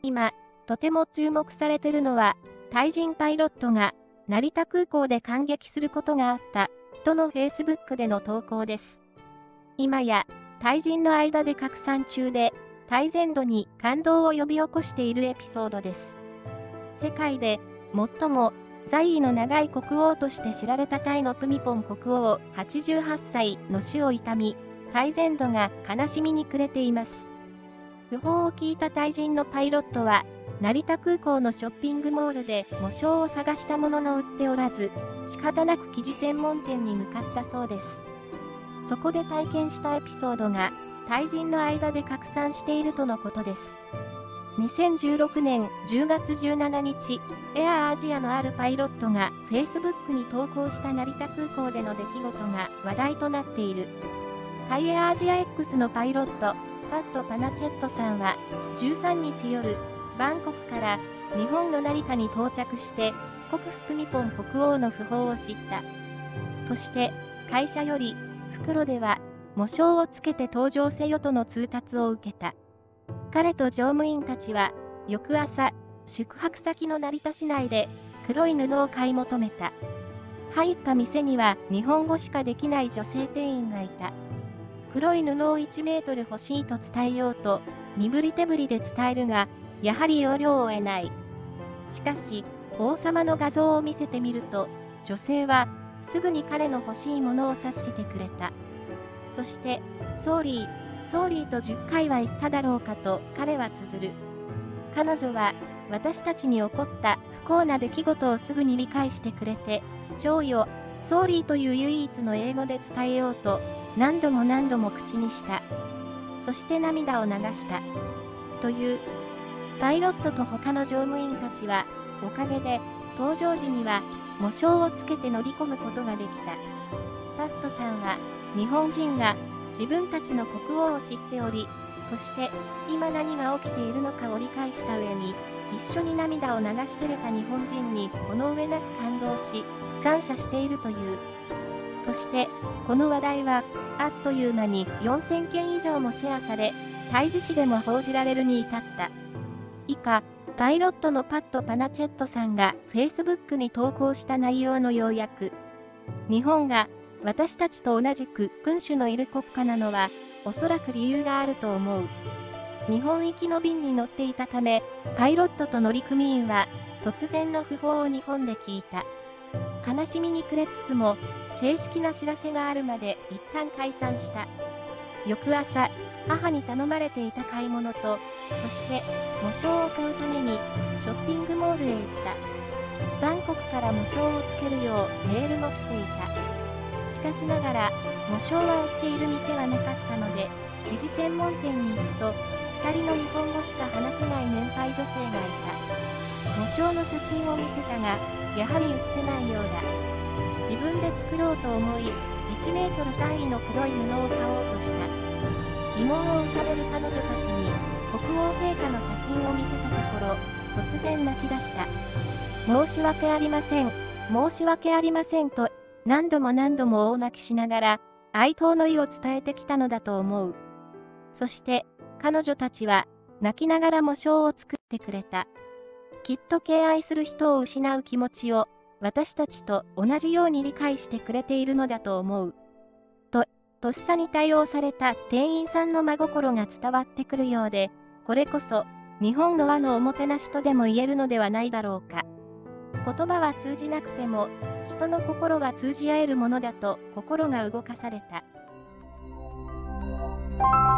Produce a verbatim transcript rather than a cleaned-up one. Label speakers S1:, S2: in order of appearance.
S1: 今、とても注目されているのは、タイ人パイロットが成田空港で感激することがあった、との Facebook での投稿です。今や、タイ人の間で拡散中で、タイ全土に感動を呼び起こしているエピソードです。世界で最も在位の長い国王として知られたタイのプミポン国王はちじゅうはっさいの死を悼み、タイ全土が悲しみに暮れています。訃報を聞いたタイ人のパイロットは、成田空港のショッピングモールで喪章を探したものの売っておらず、仕方なく生地専門店に向かったそうです。そこで体験したエピソードが、タイ人の間で拡散しているとのことです。にせんじゅうろくねんじゅうがつじゅうしちにち、エアーアジアのあるパイロットが Facebook に投稿した成田空港での出来事が話題となっている。タイエアアジア X のパイロット、パット・パナチェットさんは、じゅうさんにち夜、バンコクから日本の成田に到着して、国スプミポン国王の訃報を知った。そして、会社より、袋では、喪章をつけて搭乗せよとの通達を受けた。彼と乗務員たちは、翌朝、宿泊先の成田市内で、黒い布を買い求めた。入った店には、日本語しかできない女性店員がいた。黒い布をいちメートル欲しいと伝えようと、身振り手振りで伝えるが、やはり要領を得ない。しかし、王様の画像を見せてみると、女性は、すぐに彼の欲しいものを察してくれた。そして、ソーリー、ソーリーとじゅっかいは言っただろうかと彼は綴る。彼女は、私たちに起こった不幸な出来事をすぐに理解してくれて、超よ、ソーリーという唯一の英語で伝えようと、何度も何度も口にした。そして涙を流した。という。パイロットと他の乗務員たちは、おかげで、搭乗時には、喪章をつけて乗り込むことができた。パットさんは、日本人が自分たちの国王を知っており、そして今何が起きているのかを理解した上に、一緒に涙を流し照れた日本人にこの上なく感動し、感謝しているという。そして、この話題は、あっという間によんせんけん以上もシェアされ、タイ紙紙でも報じられるに至った。以下、パイロットのパット・パナチェットさんが Facebook に投稿した内容の要約。日本が私たちと同じく君主のいる国家なのは、おそらく理由があると思う。日本行きの便に乗っていたため、パイロットと乗組員は突然の訃報を日本で聞いた。悲しみに暮れつつも、正式な知らせがあるまで一旦解散した。翌朝、母に頼まれていた買い物と、そして喪章を買うためにショッピングモールへ行った。バンコクから喪章をつけるようメールも来ていた。しかしながら、喪章は売っている店はなかったので、生地専門店に行くと、ふたりの日本語しか話せない年配女性がいた。喪章の写真を見せたが、やはり売ってないようだ。自分で作ろうと思い、いちメートル単位の黒い布を買おうとした。疑問を浮かべる彼女たちに、国王陛下の写真を見せたところ、突然泣き出した。申し訳ありません、申し訳ありませんと、何度も何度も大泣きしながら、哀悼の意を伝えてきたのだと思う。そして、彼女たちは、泣きながら喪章を作ってくれた。きっと敬愛する人を失う気持ちを、私たちと同じように理解してくれているのだと思う。と、とっさに対応された店員さんの真心が伝わってくるようで、これこそ、日本の和のおもてなしとでも言えるのではないだろうか。言葉は通じなくても、人の心は通じ合えるものだと心が動かされた。